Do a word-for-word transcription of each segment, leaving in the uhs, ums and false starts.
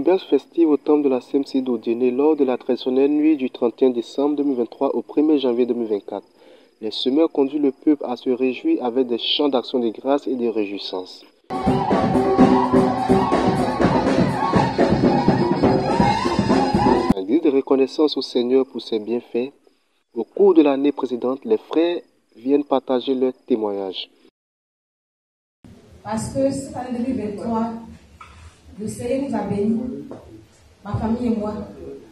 Ambiance festive au temple de la C M C d'Odienné lors de la traditionnelle nuit du trente et un décembre deux mille vingt-trois au premier janvier deux mille vingt-quatre. Les semeurs conduisent le peuple à se réjouir avec des chants d'action de grâce et de réjouissance. En guise de reconnaissance au Seigneur pour ses bienfaits, au cours de l'année précédente, les frères viennent partager leur témoignage. Parce que cette année deux mille vingt-trois, le Seigneur nous a bénis, ma famille et moi.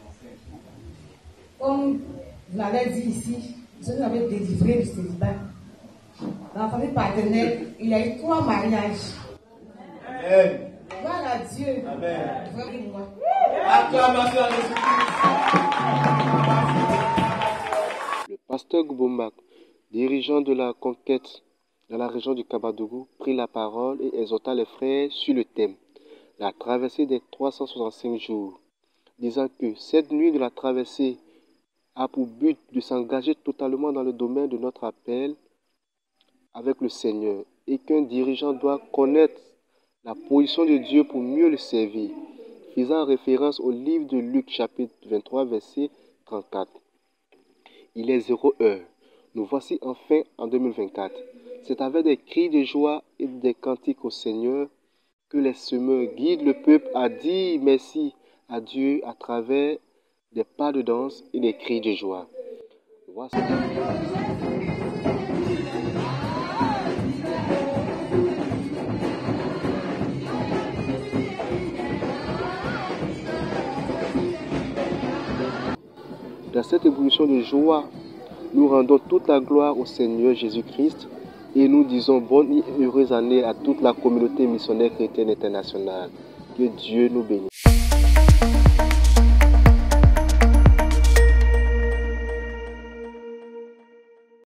Comme vous l'avez dit ici, je nous avais délivré du célibat. Dans la famille paternelle, il y a eu trois mariages. Amen. Gloire à Dieu. Amen. Moi. Acclamation à Jésus-Christ. Le pasteur Goubomak, dirigeant de la conquête dans la région du Kabadougou, prit la parole et exhorta les frères sur le thème « La traversée des trois cent soixante-cinq jours », disant que cette nuit de la traversée a pour but de s'engager totalement dans le domaine de notre appel avec le Seigneur et qu'un dirigeant doit connaître la position de Dieu pour mieux le servir, faisant référence au livre de Luc chapitre vingt-trois verset trente-quatre. Il est zéro heure. Nous voici enfin en deux mille vingt-quatre. C'est avec des cris de joie et des cantiques au Seigneur que les semeurs guident le peuple à dire merci à Dieu à travers des pas de danse et des cris de joie. Voici. Dans cette ébullition de joie, nous rendons toute la gloire au Seigneur Jésus-Christ et nous disons bonne et heureuse année à toute la communauté missionnaire chrétienne internationale. Que Dieu nous bénisse.